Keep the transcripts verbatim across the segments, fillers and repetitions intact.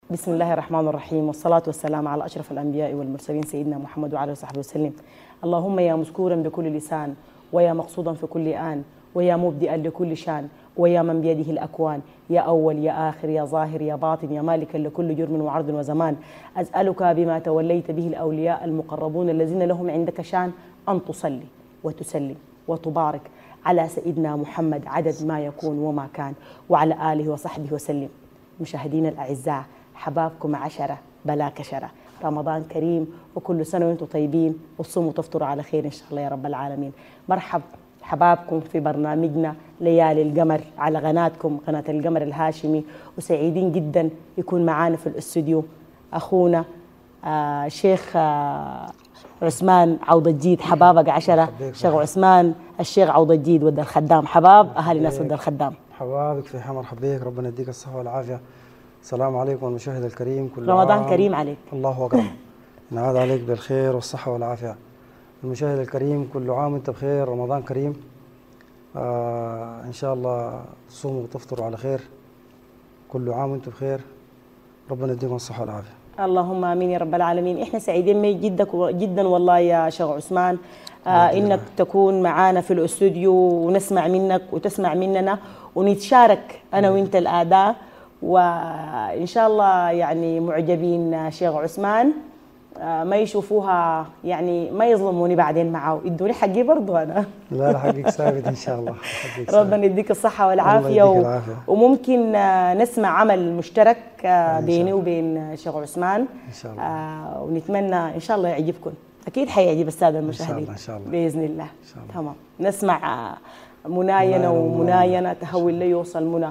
بسم الله الرحمن الرحيم، والصلاة والسلام على أشرف الأنبياء والمرسلين سيدنا محمد وعلى آله وصحبه وسلم. اللهم يا مذكورا بكل لسان، ويا مقصودا في كل آن، ويا مبدئا لكل شان، ويا من بيده الأكوان، يا أول يا آخر يا ظاهر يا باطن، يا مالكا لكل جرم وعرض وزمان، أسألك بما توليت به الأولياء المقربون الذين لهم عندك شان أن تصلي وتسلم وتبارك على سيدنا محمد عدد ما يكون وما كان، وعلى آله وصحبه وسلم. مشاهدينا الأعزاء، حبابكم عشرة بلا كشرة، رمضان كريم وكل سنة وانتم طيبين، وتصوموا وتفطروا على خير إن شاء الله يا رب العالمين. مرحب حبابكم في برنامجنا ليالي القمر على قناتكم قناة القمر الهاشمي، وسعيدين جدا يكون معانا في الاستوديو أخونا آه شيخ آه عثمان عوض الجيد. حبابك عشرة شيخ عثمان الشيخ عوض الجيد ود الخدام، حباب أهالي ناس ود الخدام. حبابك في حمر حبيك، ربنا يديك الصحة والعافية. السلام عليكم المشاهد الكريم، كل رمضان عام كريم عليك. الله أكبر. نعاد عليك بالخير والصحة والعافية. المشاهد الكريم كل عام وانت بخير، رمضان كريم. آه إن شاء الله تصوموا وتفطروا على خير، كل عام وانتم بخير، ربنا يديكم الصحة والعافية. اللهم امين يا رب العالمين. احنا سعيدين بيك جدا جدا والله يا شيخ عثمان، آه انك تكون معانا في الاستوديو ونسمع منك وتسمع مننا ونتشارك انا وانت الاداء، وان شاء الله يعني معجبين شيخ عثمان آه ما يشوفوها يعني ما يظلموني بعدين معاه، يدوني حقي برضو انا. لا لا حقك ثابت ان شاء الله. ربنا يديك الصحة والعافية و... وممكن آه نسمع عمل مشترك آه بيني وبين شيخ عثمان ان شاء الله، آه ونتمنى ان شاء الله يعجبكم، اكيد حيعجب السادة المشاهدين ان شاء الله باذن الله. ان شاء الله. تمام، نسمع آه مناينة ومناينة تهوي اللي يوصل منى.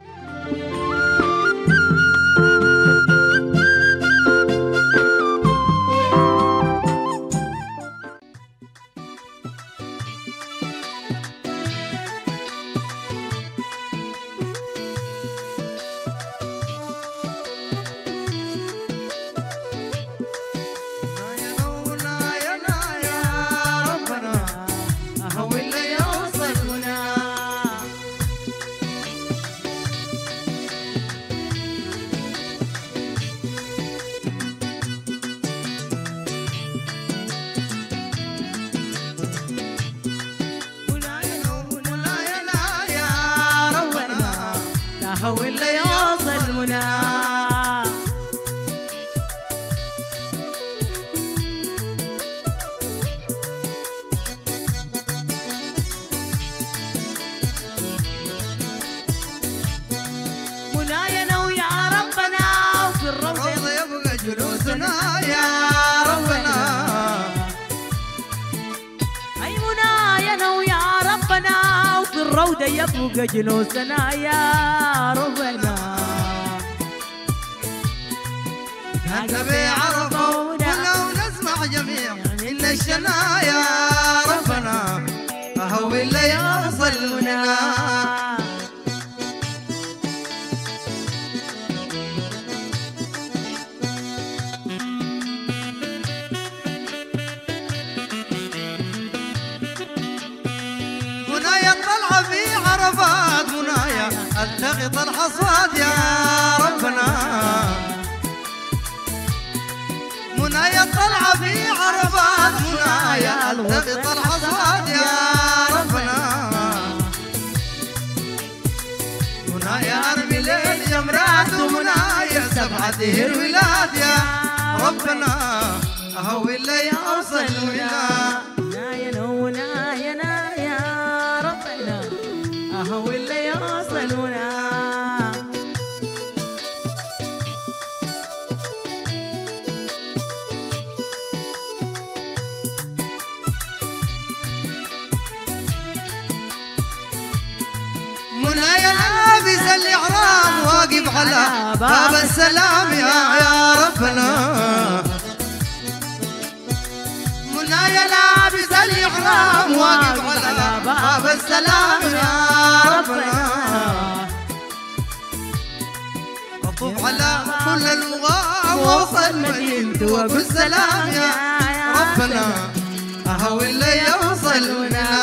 هو اللي يوصل منى. منايا ويا ربنا وفي الروضة يبقى جلوسنا يا ربنا. أي منايا ويا ربنا وفي الروضة يبقى جلوسنا يا ربنا. النبي عرفونا ولو نسمع جميع إن الشنا يا ربنا هو اللي يوصلنا. منايا الطلعة في عرفات، منايا التقط الحصاد يا ربنا. منايا الطلعة في عرفات، منايا التقط الحصاد يا ربنا. منايا أرمي ليل جمرات، ومنايا سبعة الولاد يا ربنا هو اللي يوصل لنا. هو اللي يوصلنا. منايا لابس الإحرام واقف على باب السلام يا يا ربنا. منايا لابس الإحرام واقف على باب السلام يا ربنا. مطوف على كل اللغة ووصل مدينته وقل سلام يا ربنا هو اللي يوصلنا.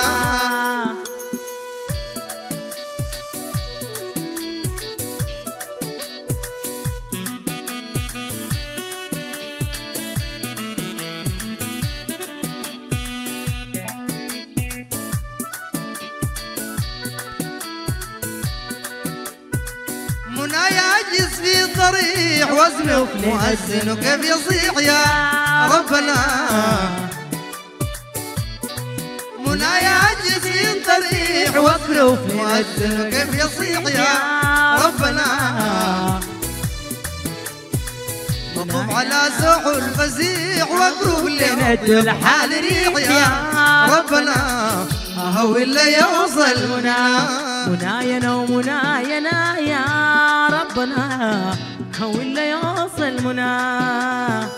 طريح وزنه مؤذن كيف يصيح يا ربنا منايا جسيم طريح وزنه مؤذن كيف يصيح يا ربنا مطوب على سوح الفزيح وقروب لنا الحال ريح يا ربنا هو اللي يوصل منا مناينا ومناينا يا ربنا هو اللي يوصل منا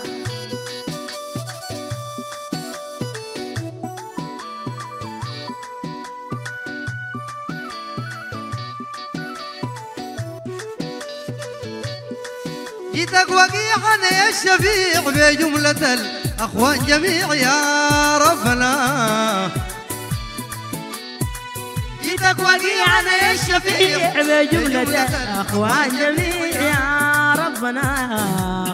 جيتك وقيحا يا الشفيع بجملة الأخوان جميع يا ربنا جيتك وقيحا يا الشفيع بجملة الأخوان جميع يا ربنا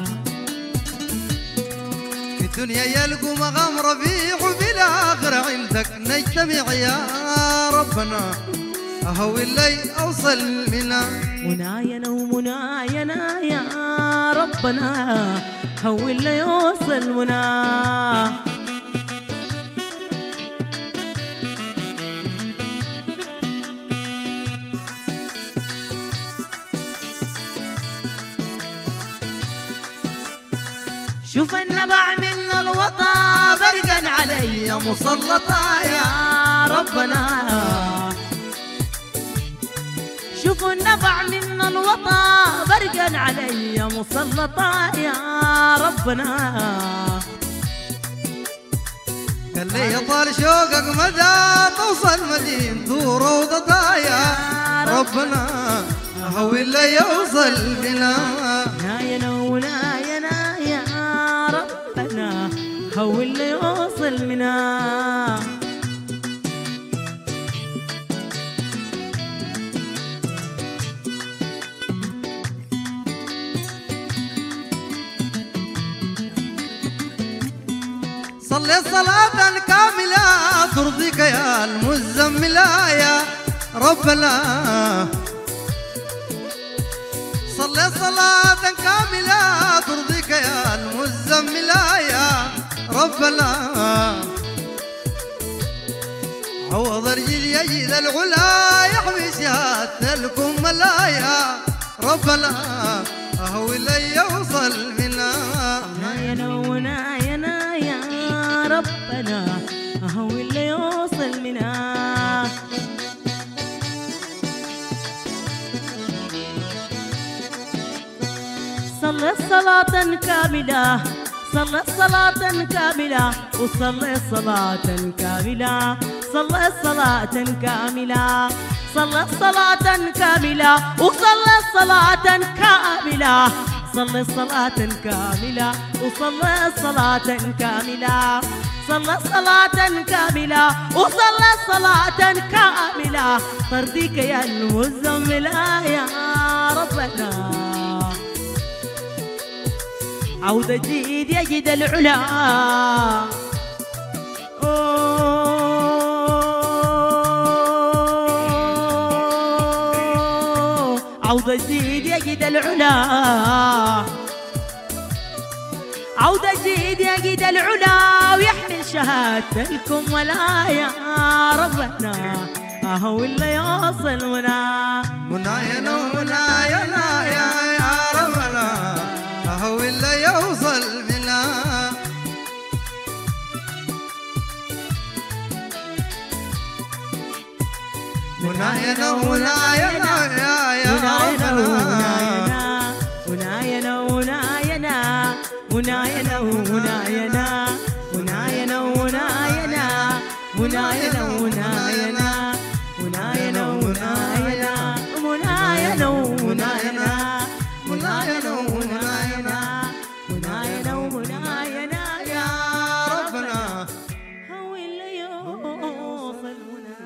في الدنيا يلقوا مقام رفيع وفي الآخرة عندك نجتمع يا ربنا هو اللي أوصل منا مناينا ومناينا يا ربنا هو اللي يوصل منا شوف النبع من الوطا برقا علي مسلطة يا ربنا شوفوا النبع من الوطا برقا علي مسلطة يا ربنا قال لي يا طال شوقك مدى توصل مدينة روضتها يا ربنا هو اللي يوصل بنا ناينا وناينا يا ربنا هو اللي يوصل منا صلي صلاة كاملة ترضيك يا المزمل يا ربنا صلي صلاة كاملة ترضيك يا المزمل يا ربنا عوض رجل يجد العلا يحمي شهادة الكملا يا ربنا هو اللي يوصل منا ناينا وناينا يا ربنا هو اللي يوصل منا صلى صلاة كاملة صلى صلاة كاملة وصلى صلاة كاملة صلى صلاة كاملة صلى صلاة كاملة وصلى صلاة كاملة صلى صلاة كاملة وصلى صلاة كاملة صلى صلاة كاملة وصلى صلاة كاملة ترضيك يا المزمل يا ربنا عود جديد يجد العلا عود جديد يجد العلا عود جديد يجد العلا ويحمل شهادة الكملا يا ربنا هو اللي يوصل منا مناينا ومناينا يا يا ربنا هو اللي يوصل منا مناينا ومناينا يا يا ربنا مناينا وناينا مناينا وناينا مناينا وناينا مناينا وناينا مناينا وناينا مناينا وناينا مناينا وناينا مناينا وناينا يا ربنا هو اللي يوصل منا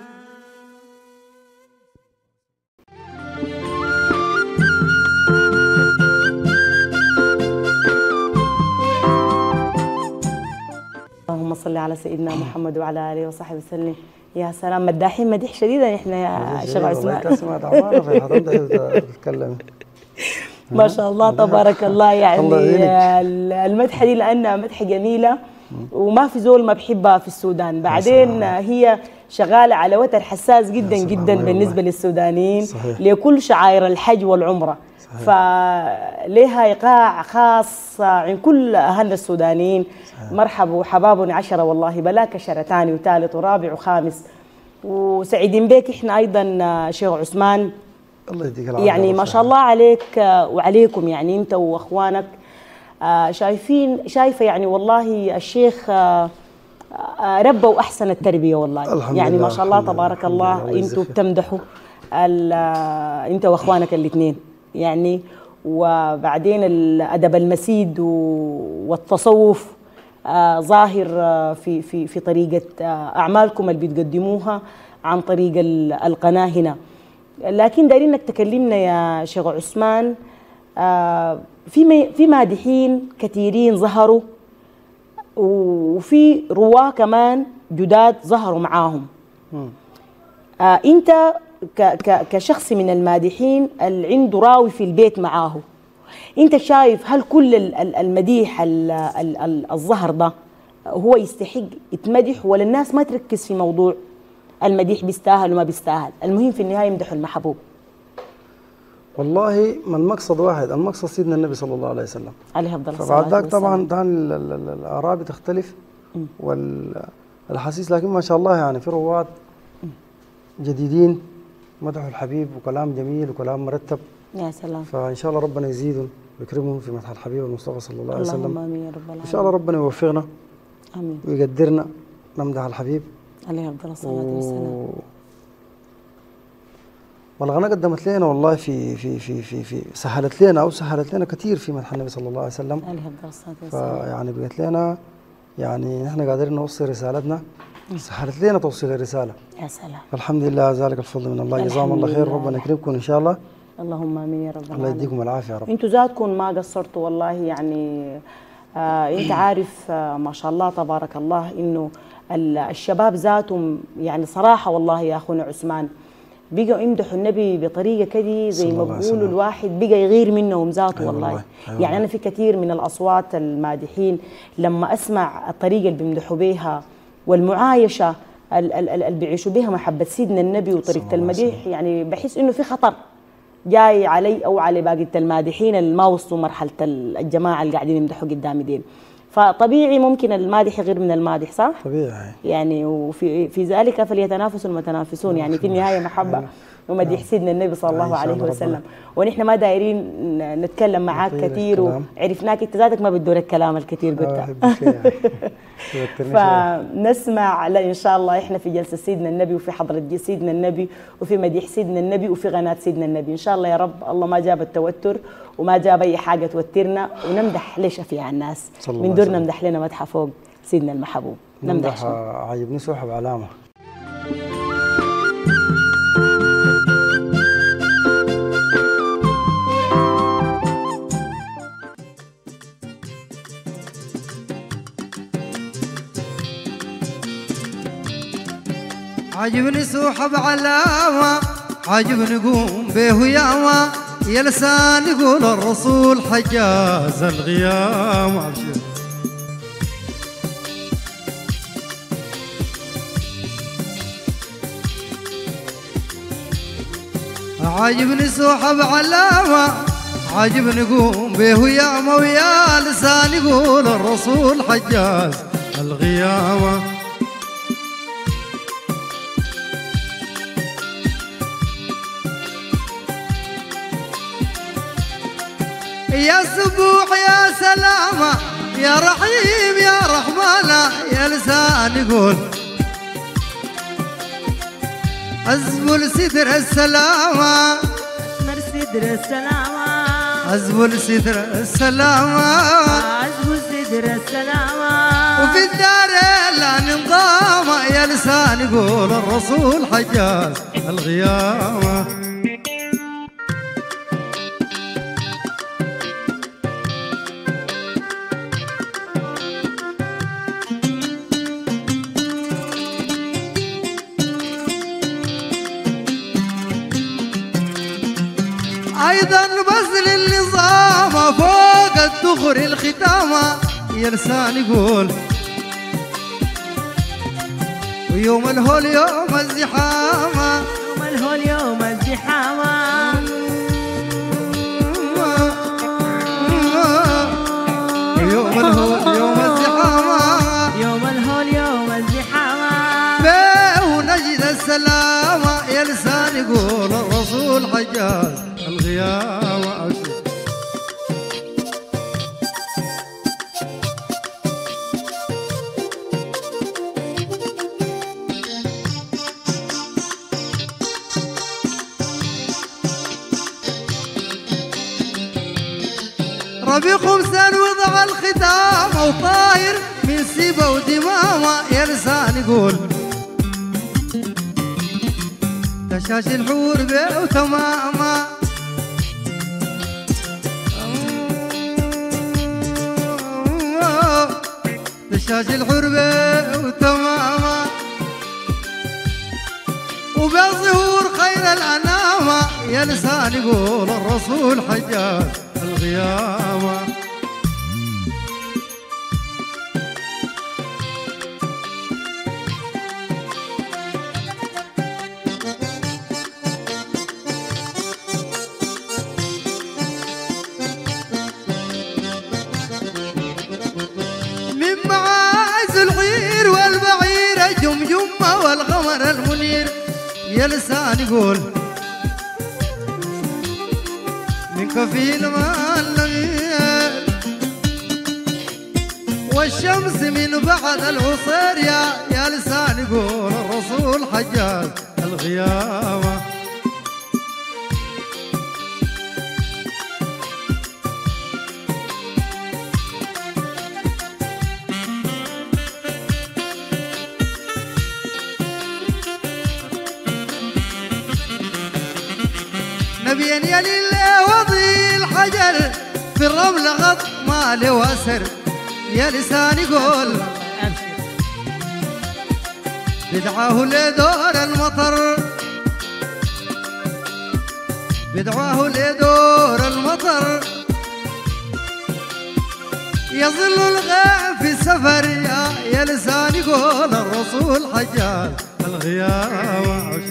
اللهم صل على سيدنا محمد وعلى اله وصحبه وسلم. يا سلام مداحين مديح شديدا احنا يا شيخ عثمان. والله سمعت عمارة في حضرتك تتكلم. ما شاء الله تبارك الله. يعني الله يعينك. المدحه دي لانها مدحه جميله وما في زول ما بحبها في السودان. بعدين هي شغاله على وتر حساس جدا جدا بالنسبه للسودانيين صحيح. لكل شعائر الحج والعمره. فلها ايقاع خاص عند كل اهلنا السودانيين. صحيح. مرحبا وحباب عشره والله بلاك شرة ثاني وثالث ورابع وخامس. وسعيدين بك احنا ايضا شيخ عثمان. الله يديك العافيه. يعني ما شاء الله عليك وعليكم، يعني انت واخوانك شايفين شايفه يعني والله الشيخ ربوا احسن التربيه والله. الحمد يعني لله ما شاء الله الحمد لله تبارك الله. الله انتوا بتمدحوا انت واخوانك الاثنين يعني. وبعدين الادب المسيد والتصوف آه ظاهر آه في في في طريقه آه اعمالكم اللي بتقدموها عن طريق القناه هنا. لكن دايرين انك تكلمنا يا شيخ عثمان آه في في مادحين كثيرين ظهروا وفي رواه كمان جداد ظهروا معاهم. آه انت ك ك كشخص من المادحين اللي عنده راوي في البيت معاه، انت شايف هل كل المديح الظهر ده هو يستحق يتمدح، ولا الناس ما تركز في موضوع المديح بيستاهل وما بيستاهل، المهم في النهايه يمدحوا المحبوب؟ والله ما المقصد واحد، المقصد سيدنا النبي صلى الله عليه وسلم عليه افضل الصلاه والسلام. فبعد ذاك والسلام. طبعا طبعا الاراء بتختلف والاحاسيس، لكن ما شاء الله يعني في رواد جديدين مدحوا الحبيب وكلام جميل وكلام مرتب. يا سلام. فان شاء الله ربنا يزيدهم ويكرمهم في مدح الحبيب المصطفى صلى الله عليه وسلم. اللهم امين يا رب العالمين. ان شاء الله ربنا يوفقنا امين ويقدرنا نمدح الحبيب. عليه افضل الصلاه والسلام. والغنى قدمت لنا والله في في في في في سهلت لنا او سهلت لنا كثير في مدح النبي صلى الله عليه وسلم. عليه افضل الصلاه والسلام. فيعني بقت لنا يعني نحن قادرين نوصل رسالتنا، سهلت لنا توصيل الرساله. يا سلام. الحمد لله ذلك الفضل من الله. جزاهم الله خير، ربنا يكرمكم ان شاء الله. اللهم امين يا رب العالمين. الله يديكم العافيه يا رب. انتوا ذاتكم ما قصرتوا والله يعني. آه انت عارف آه ما شاء الله تبارك الله انه الشباب ذاتهم يعني صراحه والله يا اخونا عثمان بقوا يمدحوا النبي بطريقه كده زي ما بيقولوا الواحد بقى يغير منهم ذاته. والله, والله. أيوة. يعني انا في كثير من الاصوات المادحين لما اسمع الطريقه اللي بيمدحوا بها والمعايشه اللي بيعيشوا بها محبه سيدنا النبي وطريقه المديح، يعني بحس انه في خطر جاي علي او على باقي المادحين اللي ما وصلوا مرحله الجماعه اللي قاعدين يمدحوا قدامي دين. فطبيعي ممكن المادح يغير من المادح، صح؟ طبيعي. يعني وفي في ذلك فليتنافس المتنافسون. يعني في النهايه محبه ومديح سيدنا النبي صلى الله عليه وسلم. ونحن ما دايرين نتكلم معاك كثير وعرفناك انت ذاتك ما بتدور الكلام الكثير قلتها. فنسمع ان شاء الله احنا في جلسه سيدنا النبي وفي حضره سيدنا النبي وفي مديح سيدنا النبي وفي غناة سيدنا النبي ان شاء الله يا رب. الله ما جاب التوتر وما جاب اي حاجه توترنا، ونمدح ليش شفيع الناس من دور نمدح لنا مدحه فوق سيدنا المحبوب. نمدح عاجبني سوحب علامه. عاجبني سوحب علامة، عاجبني قوم به ياما، يا لسان يقول الرسول حجاز الغيام. أبشر عاجبني سوحب علامة، عاجبني قوم به ياما، ويا لسان يقول الرسول حجاز الغيام. يا سبوح يا سلامة يا رحيم يا رحمانة، يا لسان يقول أزبل سدر السلامة، أزبل سدر السلامة، أزبل سدر السلامة، أزبل سدر السلامة. وفي الدار لا ننضام، يا لسان يقول الرسول حجاز الغيامة. أيضا بس للنظام يا لساني قول ويوم الهول يوم الزحامة يوم الهول يوم الزحامة يوم الهول يوم الزحامة يوم الهول يوم الزحامة بيه نجد السلامة يا لساني قول الرسول حجاز الغيامة أبشر ربي خمسان وضع الختام وطاير من سيبة ودمامة يا لساني قول تشاش الحور بيه وتمامة تشاش الحور بيه وتمامة وبالظهور خير الأنامة يا لساني قول الرسول حجاج الغيامة من معاز الغير والبعير الجمجمة والغمر المنير يا لساني قول من كفيل ما اللغير والشمس من بعد العصير يا يا لساني قول الرسول حجاج الغيامة نبيا يا لله وضي الحجر في الرمل غط ما له وسر يا لساني قول بدعاه لدور المطر بدعاه لدور المطر يظل الغيب في السفر يا, يا لساني قول الرسول حجاج الغيامة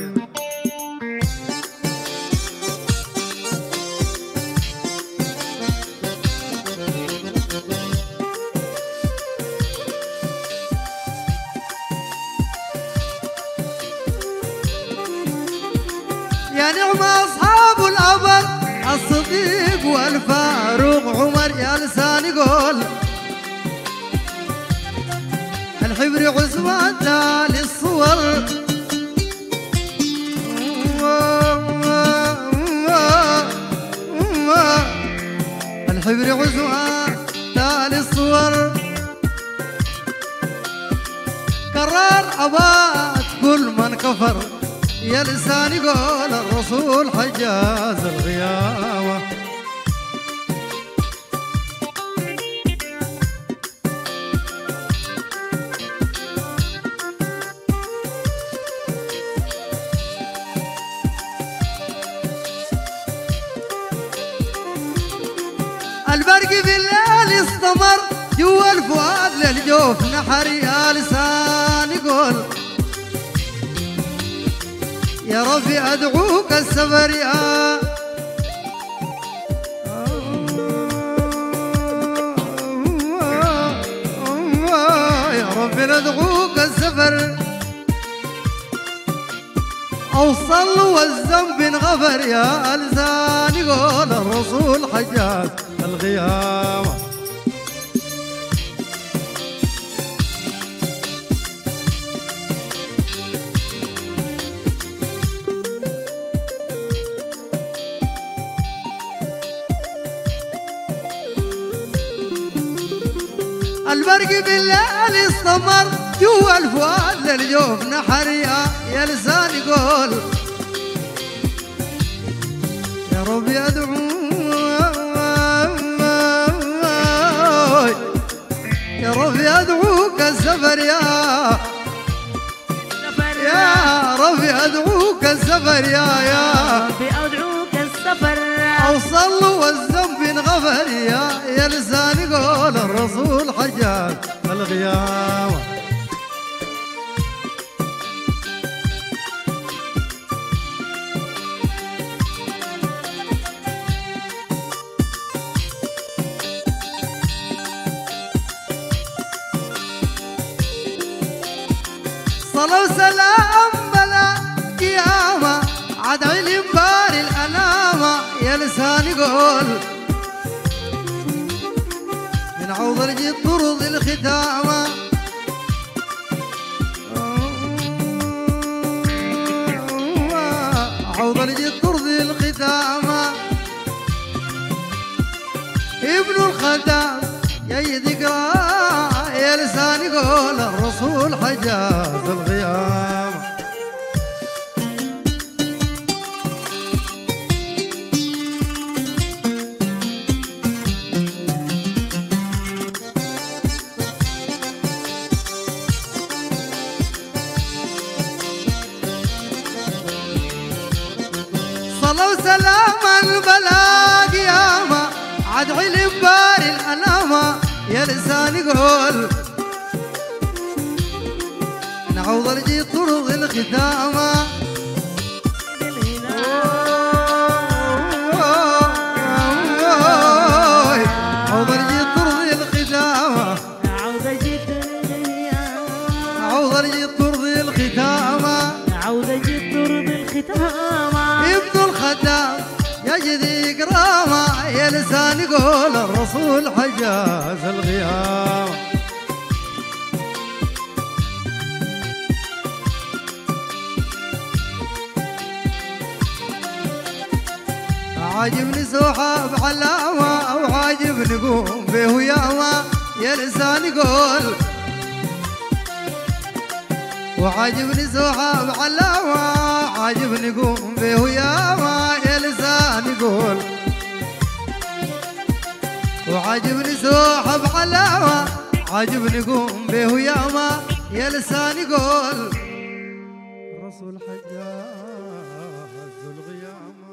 يا نعم أصحاب الأبر الصديق والفاروق عمر يا لساني قول الحبر عثمان تالي الصور الحبر عثمان تالي الصور كرر أبات كل من كفر يا لساني قول الرسول حجاز الغيامة البرق في الليل استمر جوا الفؤاد للجوف نحر يا لساني قول يا ربي أدعوك السفر يا يا ربي ندعوك السفر أوصل والذنب انغفر يا لساني قول الرسول حجاج الغيامة البرق بالليل استمر جوا الفؤاد للجوف نحر يا, يا لساني قول يا ربي أدعوك يا ربي أدعوك السفر يا يا ربي أدعوك السفر يا يا ربي أدعوك السفر أوصل والذنب انغفر يا يا لساني قول الرسول حجاج القيامة. صلاة وسلام بلا قيامة عد علم بار الأنامة يا لساني قول من عوض الجد طرد الختامة عوض الجد طرد الختامة ابن الخدام يا يذكرى يا لساني قول الرسول حجاز الغيام. صلاة وسلام البلا قيامة عد علم بار الأنامة يا لساني قول نعوض الجي طرق الختامة عوض الجي طرق الختامة عوض جد عوض الجي طرق الختامة عوض جد ترضي الختامة ابن الخدام يجدي كرامة يا لساني قول الرسول حجاز الغيام. عاجبني سحاب علامة وعاجبني قوم به ياما يا لساني قول وعاجبني سحاب علامة عاجبني قوم به ياما يا لساني قول وعاجبني سحاب علامة عاجبني قوم به ياما يا لساني قول الرسول حجاز الغيامة.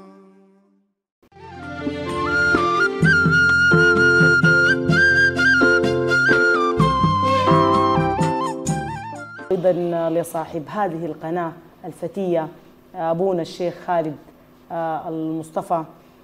أيضا لصاحب هذه القناة الفتية أبونا الشيخ خالد المصطفى.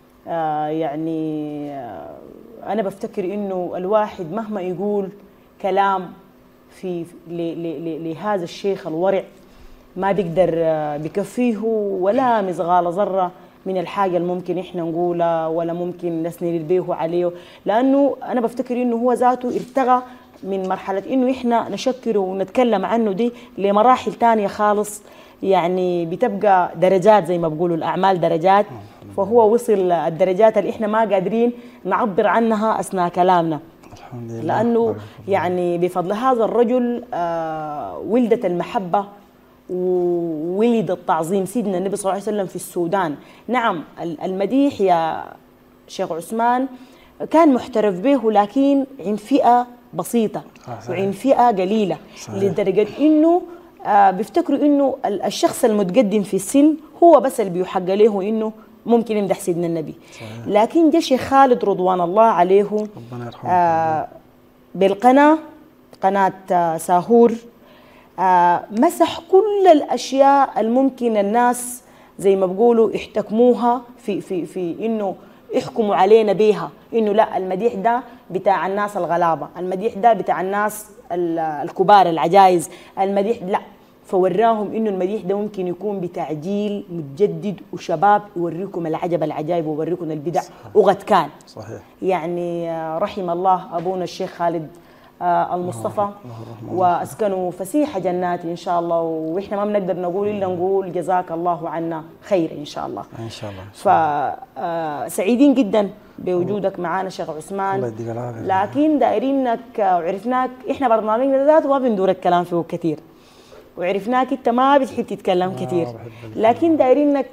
يعني أنا بفتكر إنه الواحد مهما يقول كلام في لهذا الشيخ الورع ما بيقدر بكفيه ولا مزغال ذرة من الحاجة اللي ممكن إحنا نقولها ولا ممكن نسند البيه عليه، لأنه أنا بفتكر إنه هو ذاته ارتغى من مرحلة إنه إحنا نشكره ونتكلم عنه دي لمراحل تانية خالص، يعني بتبقى درجات زي ما بقولوا الأعمال درجات، فهو وصل الدرجات اللي إحنا ما قادرين نعبر عنها أثناء كلامنا. الحمد لله. لأنه يعني بفضل هذا الرجل آه ولدت المحبة وولد التعظيم سيدنا النبي صلى الله عليه وسلم في السودان. نعم المديح يا شيخ عثمان كان محترف به، لكن عند فئة بسيطة وعند فئة قليلة، لدرجة إنه آه بيفتكروا إنه الشخص المتقدم في السن هو بس اللي بيحق له إنه ممكن يمدح سيدنا النبي. صحيح. لكن جاء شيخ خالد رضوان الله عليه ربنا يرحمه آه بالقناة قناة آه ساهور آه مسح كل الأشياء الممكن الناس زي ما بقولوا احتكموها في في في إنه يحكموا علينا بيها، إنه لا المديح ده بتاع الناس الغلابة، المديح ده بتاع الناس الكبار العجائز، المديح لا، فوراهم إنه المديح ده ممكن يكون بتاع جيل متجدد وشباب يوريكم العجب العجائب ويوريكم البدع. صحيح. وقد كان صحيح. يعني رحم الله أبونا الشيخ خالد المصطفى وأسكنوا فسيح جنات إن شاء الله، وإحنا ما بنقدر نقول إلا نقول جزاك الله عنا خير إن شاء الله. إن شاء الله. فسعيدين جدا بوجودك معنا شيخ عثمان. الله يديك العافية. لكن دايرينك وعرفناك إحنا برنامجنا ذاته ما بندور الكلام فيه كثير، وعرفناك أنت ما بتحب تتكلم كثير، لكن دايرينك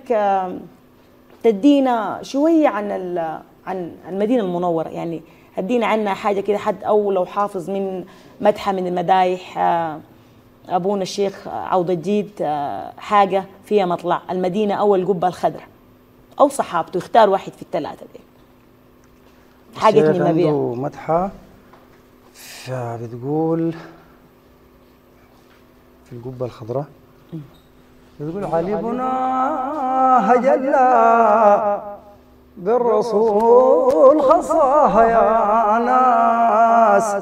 تدينا شوية عن عن المدينة المنورة، يعني هدينا عنها حاجة كده حد أو لو حافظ من مدحة من المدايح أبونا الشيخ عوض الجيد حاجة فيها مطلع المدينة أو القبة الخضراء أو صحابته، يختار واحد في الثلاثة دي حاجة من عنده مدحة فبتقول في القبة الخضراء بتقول عليبنا هجلا بالرسول خصاها يا ناس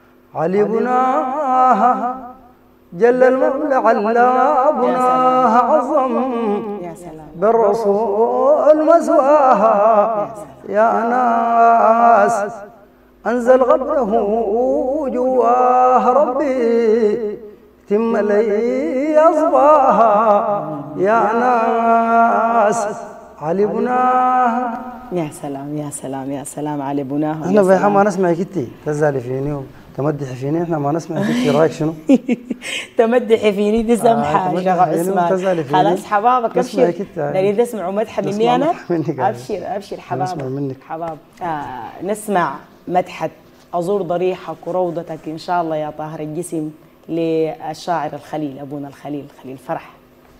عليبنا جل المولى علا بناها عظم بالرسول مسواها يا ناس أنزل غبره جواه ربي تم لي أصباها يا ناس علي بناها. يا سلام يا سلام يا سلام علي بناها. احنا بيها ما نسمع كتي تزعلي فيني وتمدحي فيني، احنا ما نسمع كتي. رايك شنو؟ تمدحي فيني دي سمحة يا شيخ عثمان. خلاص حبابك ابشر، نريد نسمع مدحة مني انا. ابشر ابشر حبابك حباب. آه نسمع مدحة أزور ضريحك وروضتك إن شاء الله يا طاهر الجسم للشاعر الخليل أبونا الخليل خليل فرح.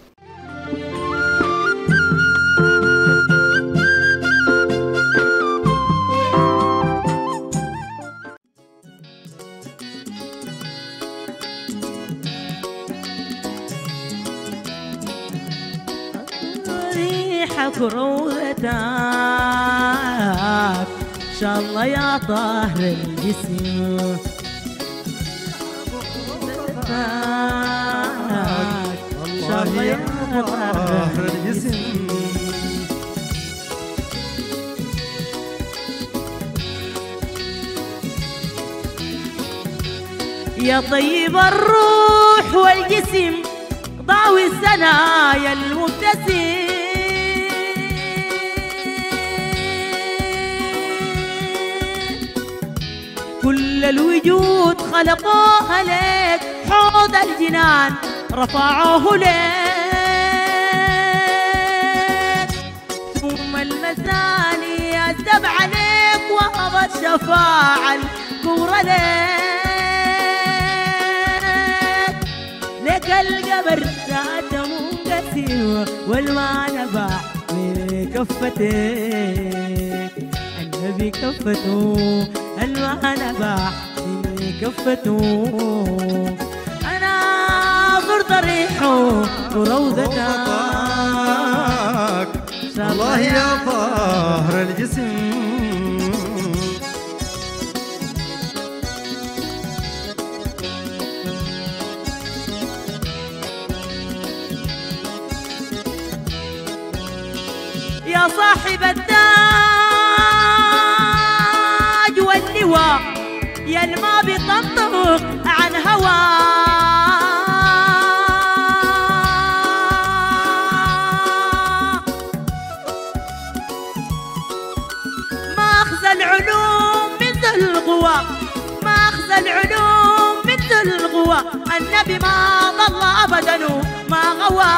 ضريحك وروضتك إن شاء الله يا طاهر الجسم والله يا طاهر الجسم يا طيب الروح والجسم ضاوي السنايا المبتسم كل الوجود خلقوها لك حوض الجنان رفعوه لك ثم المثاني أسدب عليك وهبت شفاعة الكورة لك لك القبر ذات منقسم والماء نبع من كفتك النبي كفته الماء نبع من كفته أنا أزور ضريحه وروضتك الله يا طاهر الجسم يا صاحب التاج واللواء يا الما بيطبق عن هوا ماخذ العلوم مثل القوى ماخذ العلوم مثل القوى النبي ما ضل ابدا ما غوى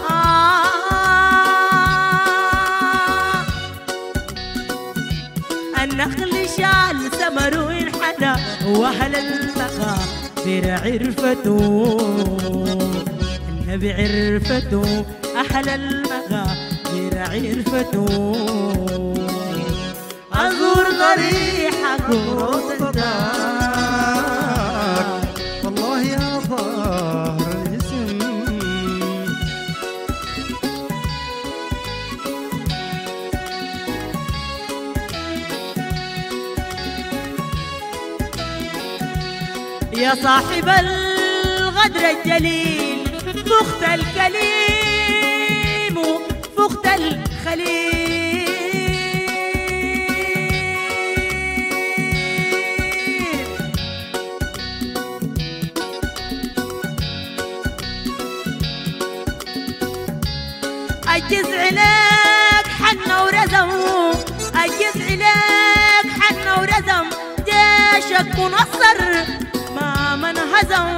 النخل شال ثمر انحنى واهل المغابر عرفته النبي عرفته احلى المغابر عرفته ازور ضريحك وروضتك والله يا طاهر الجسم يا صاحب الغدر الجليل فخت الكليم فخت الخليل أجز عليك حنة ورزم أجز عليك حنة ورزم جيشك منصر ما من هزم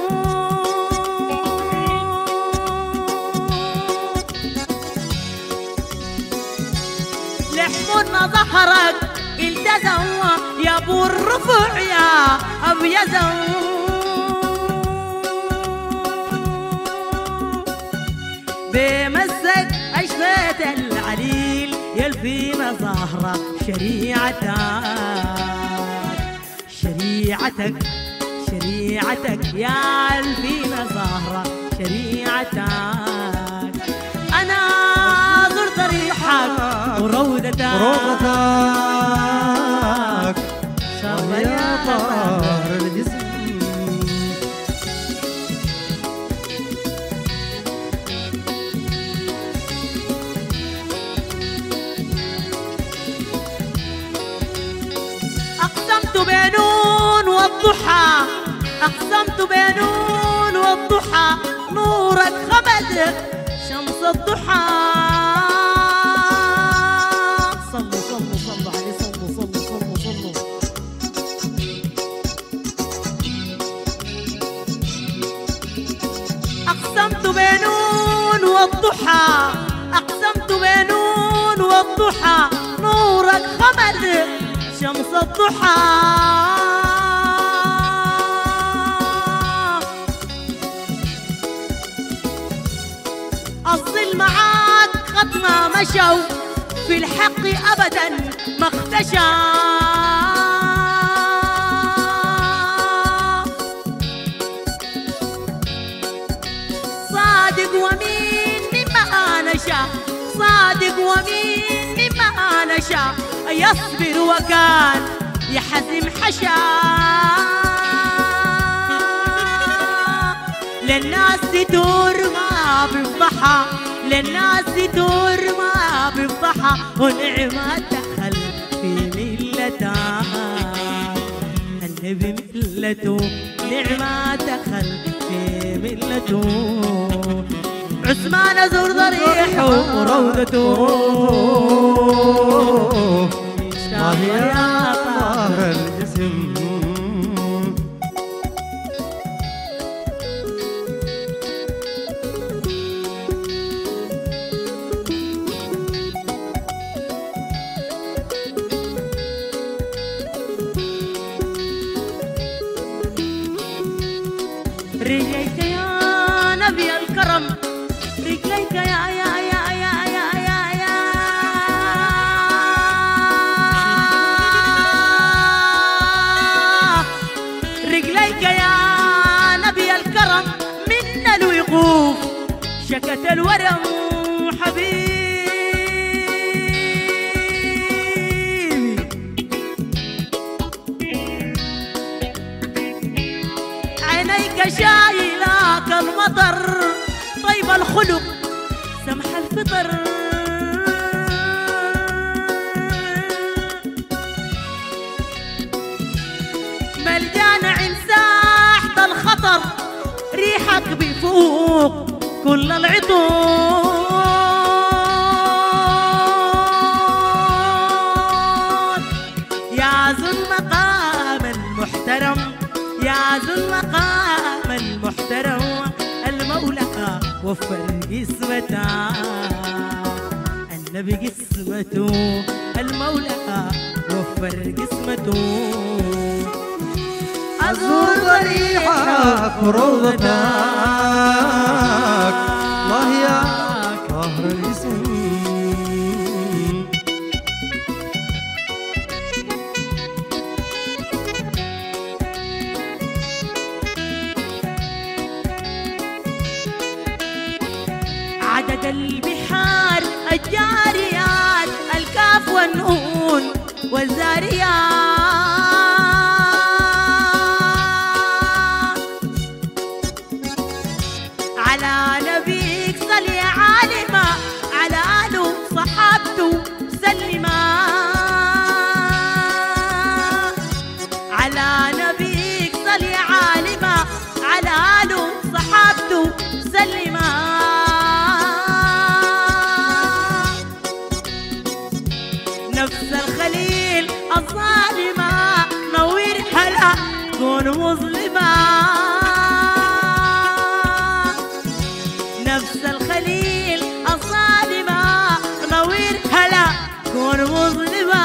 لحمنا ظهرك التزم يا ابو الرفع يا ابو يزم بمسك اشفيت العليل يلفينا ظهره شريعتك شريعتك شريعتك يا الفينا زهرة شريعتك. أنا زرت ريحك وروضتك روضتك شر يا طاهر الجسم. أقسمت بنون والضحى أقسمت بنون والضحى نورك خمد شمس الضحى. صلوا صلوا صلوا عليه صلوا صلوا صلوا صلوا. أقسمت بنون والضحى أقسمت بنون والضحى نورك خمد شمس الضحى. الظل معاك خط ما مشوا في الحق أبدا ما اختشى. صادق ومين مما نشا صادق ومين مما نشا يصبر وكان يحزم حشا. للناس تدور ما بفضحها للناس تدور ما بفضحها ونعمة دخل في ملتها. النبي ملته نعمة دخل في ملته. عثمان زور ضريحه وروضته الله يا طاهر الجسم. رجليك يا نبي الكرم رجليك يا يا يا يا يا يا يا رجليك يا نبي الكرم من الوقوف شكت الورم حبيبي. عينيك شايلاك المطر طيب الخلق سمح الفطر. ملجانا عند ساحة الخطر ريحك بفوق كل العطور. يا ذو المقام المحترم يا ذو المقام المحترم المولى وفر قسمته. النبي قسمته المولى وفر قسمته. أزور ضريحك وروضتك الله يا طاهر الجسم. عدد البحار الجاريات الكاف والنون والزاريات. على نبيك صل يا عالمة على آله صحابته سلما. على نبيك صل يا عالمة على آله صحابته سلما. نفس الخليل الظالمة نوير هلا كون مظلمة. نفس الخليل الظالمة نوير هلا كون مظلمة.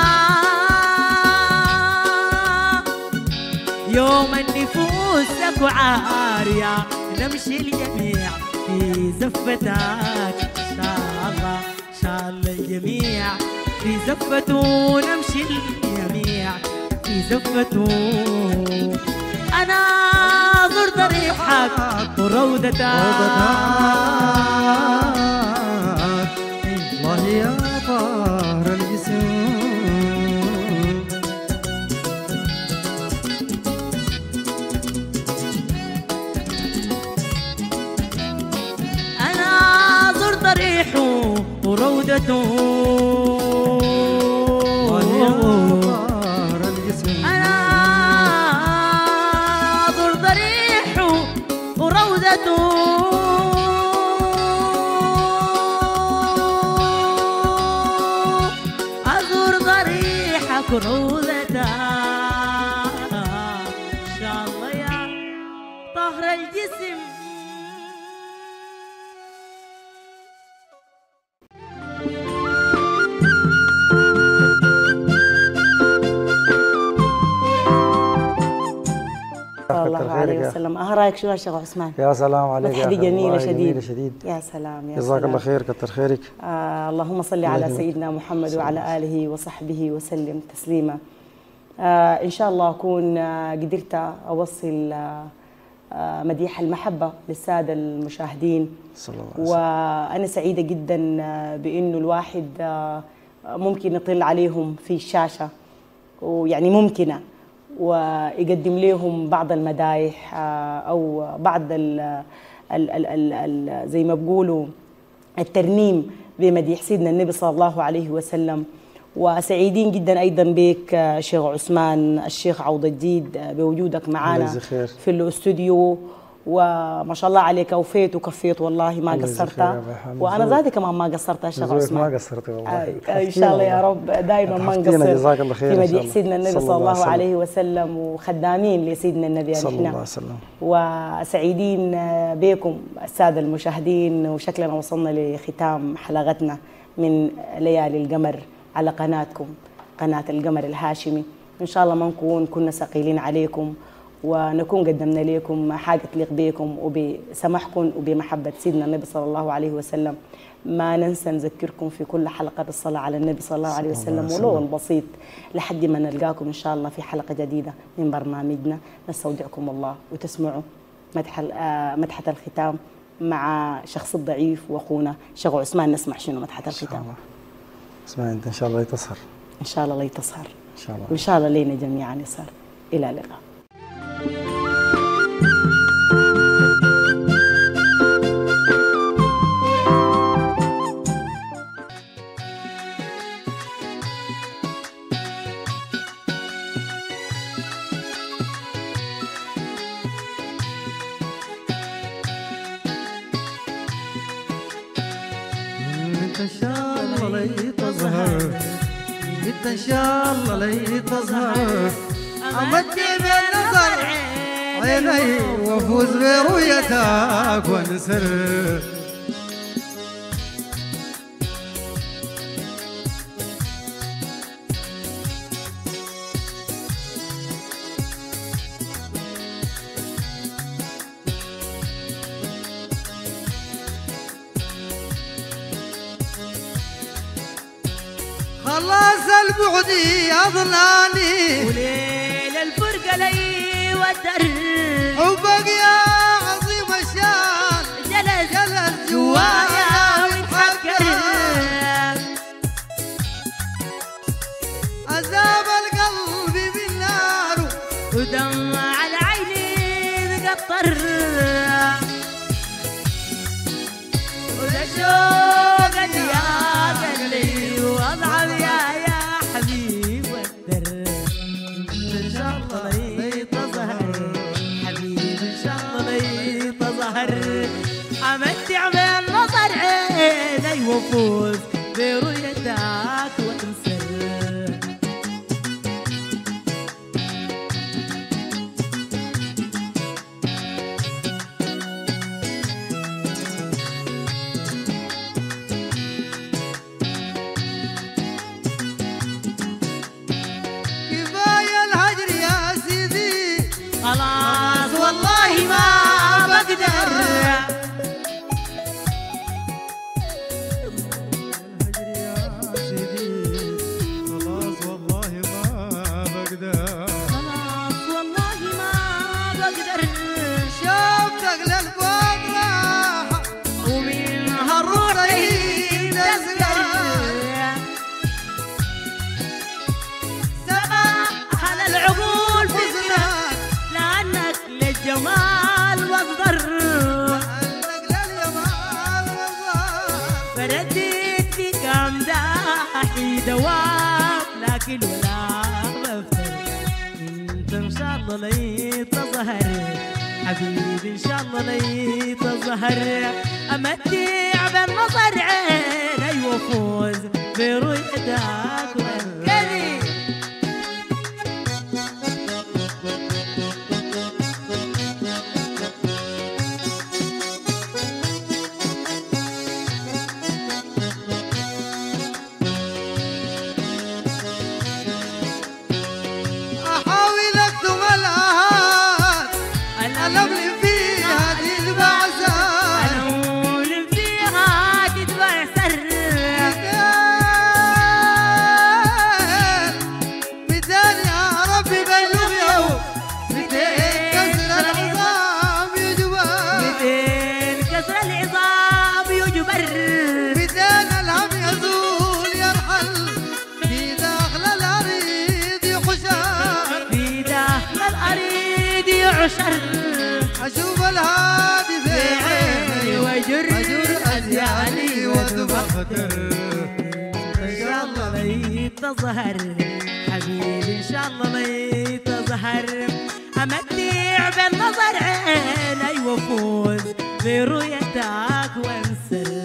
يوم النفوس لك عارية نمشي الجميع في زفتك. إن شاء الله إن شاء الله الجميع في زفته نمشي الجميع في في زفته أنا زرت ريحك وروضتك والله يا طاهر الجسم أنا زرت ريحه وروضته أنا زرت ريحه وروضته أزور ضريحك وروضتك إن شاء الله يا طهر الجسم. صلى الله عليه وسلم. اه رايك شو يا شيخ عثمان؟ يا سلام عليك يا مدحة أخي، جميلة والله شديد. جميلة شديد. يا سلام يا جزاك سلام. الله خير، كتر خيرك. آه اللهم صل على الله سيدنا محمد وعلى آله وصحبه وسلم تسليما. آه إن شاء الله أكون آه قدرت أوصل آه آه مديح المحبة للسادة المشاهدين، صلى الله عليه وسلم. وأنا سعيدة جدا آه بأنه الواحد آه ممكن يطل عليهم في الشاشة، ويعني ممكنة، ويقدم لهم بعض المدايح آه أو بعض ال ال ال ال ال زي ما بقولوا الترنيم بمديح سيدنا النبي صلى الله عليه وسلم. وسعيدين جدا ايضا بك شيخ عثمان الشيخ عوض الجديد بوجودك معنا في الاستوديو، وما شاء الله عليك اوفيت وكفيت والله ما قصرت، وانا ذاتي كمان ما قصرت يا شيخ عثمان. ما قصرت والله. آه ان شاء الله يا رب دائما ما نقصر جزاك الله خير في مديح سيدنا النبي صلى الله عليه وسلم، وخدامين لسيدنا النبي صلى الله عليه نحن، وسلم. وسعيدين بكم الساده المشاهدين، وشكلنا وصلنا لختام حلقتنا من ليالي القمر على قناتكم، قناة القمر الهاشمي. إن شاء الله ما نكون كنا ثقيلين عليكم، ونكون قدمنا لكم حاجة تليق بكم وبسماحكم وبمحبة سيدنا النبي صلى الله عليه وسلم. ما ننسى نذكركم في كل حلقة بالصلاة على النبي صلى الله عليه وسلم ولو البسيط، لحد ما نلقاكم إن شاء الله في حلقة جديدة من برنامجنا. نستودعكم الله وتسمعوا مدح مدحة الختام مع شخص الضعيف وأخونا شيخ عثمان. نسمع شنو مدحة الختام؟ اسمع انت ان شاء الله يتصهر. ان شاء الله يتصهر ان شاء الله، وان شاء الله لينا جميعا يصهر. الى اللقاء. انت ان شاء الله لي تظهر، انت ان شاء الله لي تظهر، امدي بالنظر عيني وافوز برؤيتك وانسر. خلاص البعد أضلاني وليل الفرقة لي ودر، حبك يا عظيم الشان جلس جلس جوايا ويتحكر، عذاب القلب بالنار ودمع العيني تقطر، وده شوق الدياق اللي واضحة يا يا حبيب والدر. ان شاء الله لي تظهر حبيبي، ان شاء الله لي تظهر، امتع بالنظر عيني وفوز برؤيتك وانسر. كفاية الهجر يا سيدي، خلاص والله ما بقدر، الهجر يا سيدي، خلاص والله ما بقدر. عمري دوام لكن ولا بفتر انت ان شاء الله لي تظهر حبيبي ان شاء الله لي تظهر امتع بالنظر عيني وفوز برؤيتك والكذب أشوف الهادي في عيني وأجر أزياني وأتفكر إن شاء الله لي تظهر حبيبي إن شاء الله لي تظهر أمتع بالنظر عيني وفوز برؤيتك وانسر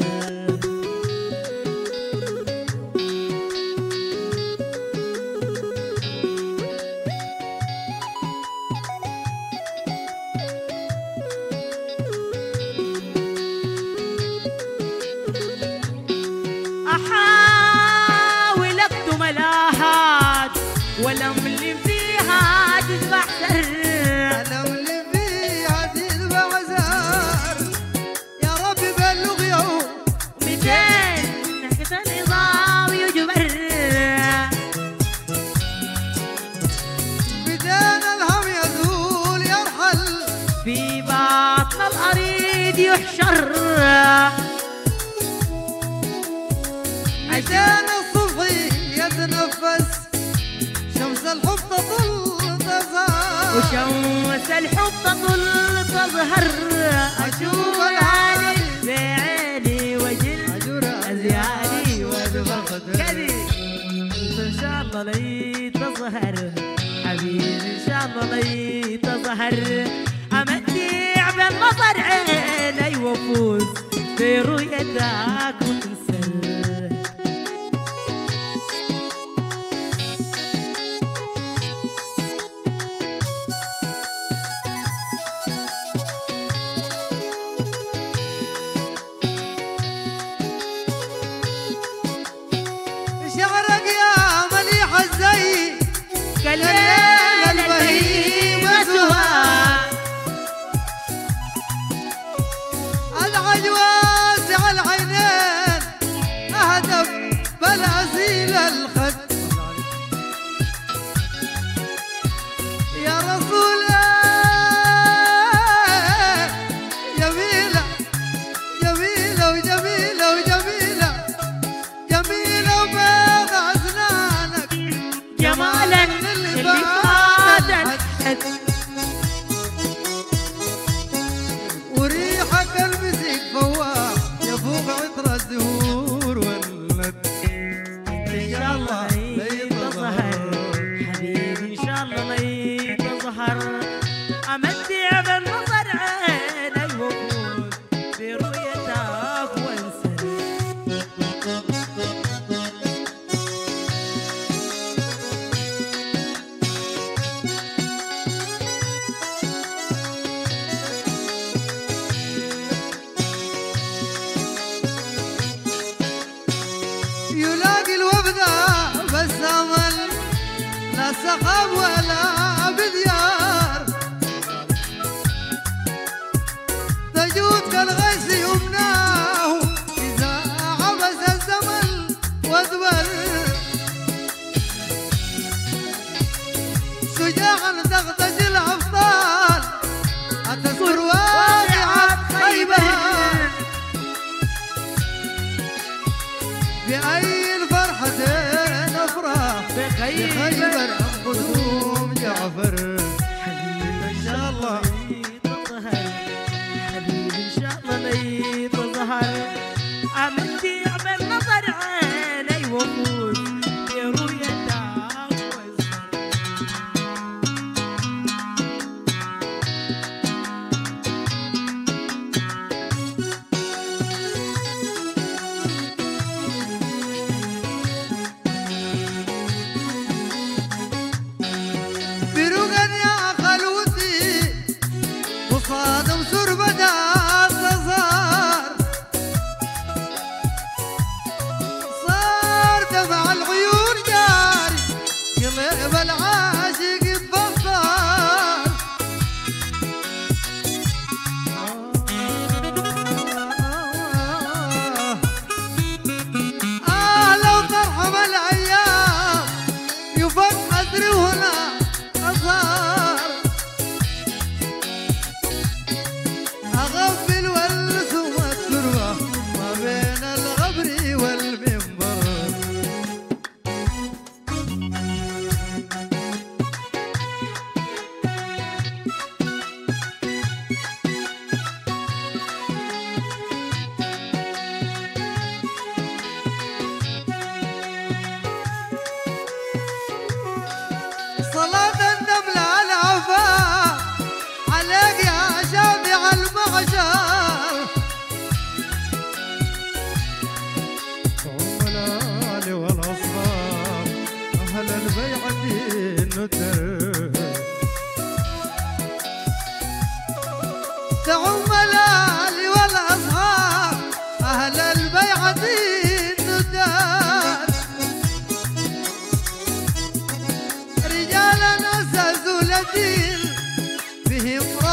أحاول أكتم الآهات والأمل فيها تذبح سر الأمل فيها تذبح سر يا رب بلغ يوم ميتين نحكة النظام يجبر ميتين الهم يزول يرحل في باطن الأريد يحشر ميتين الصبح يتنفس شمس الحب تطل تظهر وشمس الحب تطل تظهر أشوف العالي في عيني وجل أزياني وأدبر كذي إن شاء الله لي تظهر حبيبي إن شاء الله لي تظهر أمتع بالنظر عيني وفوز برؤيتك وانسر شعرك يا مليح الزي كالليل البهيم وسواه العج واسع العينين اهدف بلاسيل الخد يا رسول الله جميلة جميلة وجميلة وجميلة جميلة وبيض أسنانك جمالا اللي فات الحد وريحك المسك فواح يفوق عطر الزهور والند إن شاء الله لي تظهر حبيبي إن شاء الله لي تظهر أمتع بالنظر عيني وفوز برؤيتك وانسر يلاقي الوفدة بس أمل لا سحاب ولا بديار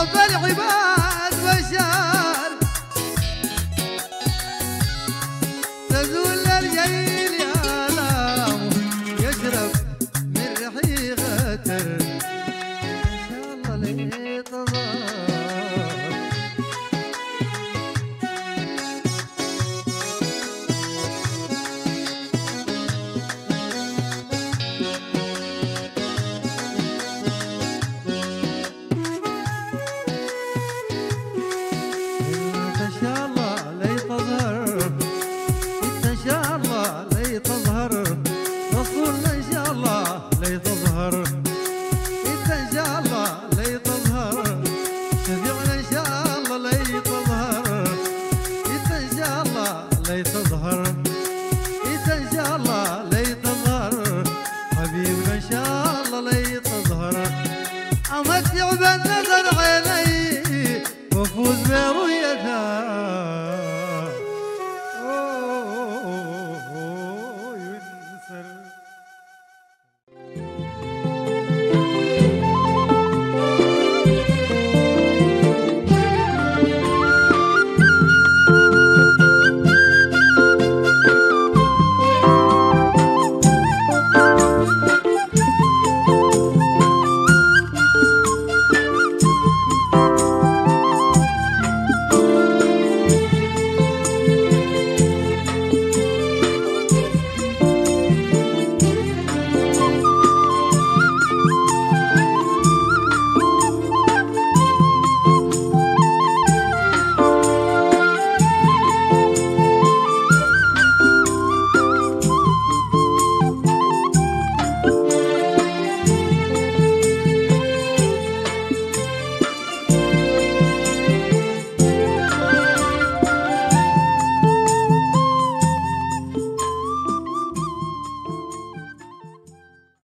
رب العباد بشار تزول الجيل يا لام يشرب من رحيقته إن شاء الله لي تظهر أمتع بالنظر عيني وفوز برؤيتها